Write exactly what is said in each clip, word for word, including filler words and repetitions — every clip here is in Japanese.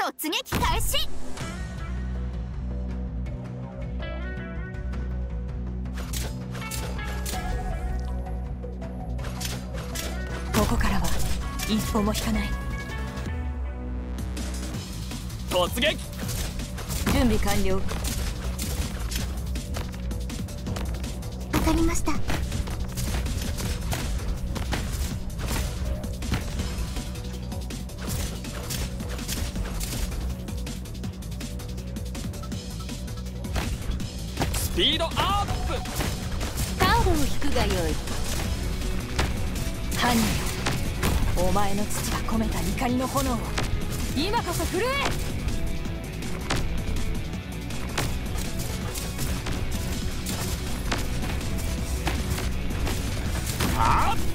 突撃開始。ここからは一歩も引かない。 突撃。 準備完了。わかりました。 スピードアップ。 カードを引くがよい。犯人よ、お前の父が込めた怒りの炎を今こそ震え。 はあ、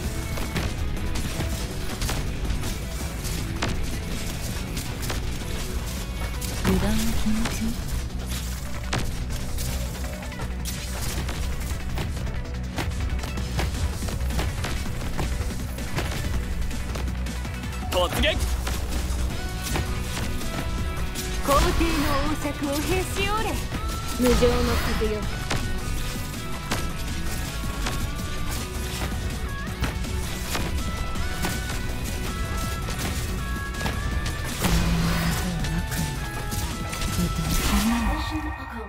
油断は禁物。 突撃。 皇帝の王策をへし折れ。無情の風よ。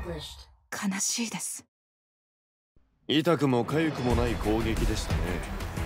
悲しいです。 痛くも痒くもない攻撃でしたね。